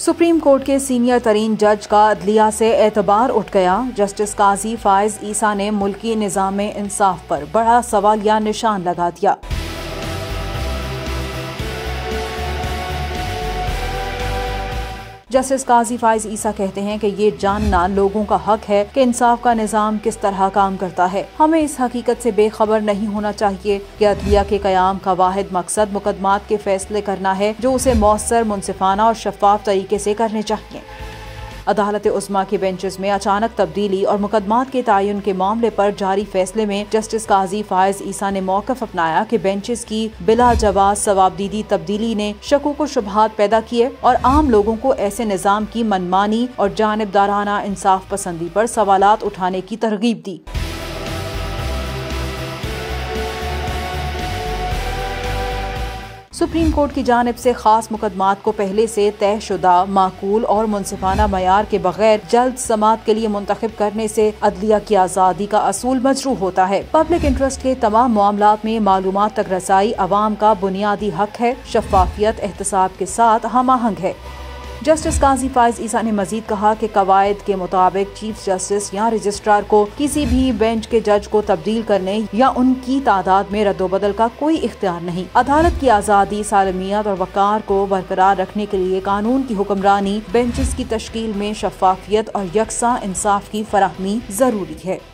Supreme court के senior तरीन जज का अदलिया से एतबार उठ गया। जस्टिस काजी फायज ईसा ने मुल्की निज़ाम में इंसाफ पर बड़ा सवालिया निशान लगा दिया। जस्टिस काजी फायज ईसा कहते हैं कि ये जानना लोगों का हक है कि इंसाफ का निज़ाम किस तरह काम करता है। हमें इस हकीकत से बेखबर नहीं होना चाहिए कि अदलिया के क़याम का वाहिद मकसद मुकदमात के फैसले करना है जो उसे मौसर, मुनसिफाना और शफाफ तरीके से करने चाहिए। अदालत उज़्मा के बेंचेस में अचानक तब्दीली और मुकदमात के तयन के मामले पर जारी फैसले में जस्टिस काजी फायज ईसा ने मौक़िफ़ अपनाया कि बेंचेस की बिला जवाब सवाबदीदी तब्दीली ने शकूक व शुबहात पैदा किए और आम लोगों को ऐसे निज़ाम की मनमानी और जानिबदाराना इंसाफ पसंदी पर सवालात उठाने की तरगीब दी। सुप्रीम कोर्ट की जानिब से खास मुकदमात को पहले से तयशुदा, माकूल और मुनसिफाना मयार के बगैर जल्द समात के लिए मुंतखब करने से अदलिया की आज़ादी का असूल मजरूह होता है। पब्लिक इंटरेस्ट के तमाम मामलात में मालूमात तक रसाई अवाम का बुनियादी हक है। शफाफियत एहतसाब के साथ हम-आहंग है। जस्टिस काजी फायज ईसा ने मजीद कहा कि कवायद के मुताबिक चीफ जस्टिस या रजिस्ट्रार को किसी भी बेंच के जज को तब्दील करने या उनकी तादाद में रद्दोबदल का कोई इख्तियार नहीं। अदालत की आज़ादी, सालमियत और वक़ार को बरकरार रखने के लिए कानून की हुक्मरानी, बेंचेस की तश्कील में शफाफियत और यकसा इंसाफ की फराहमी जरूरी है।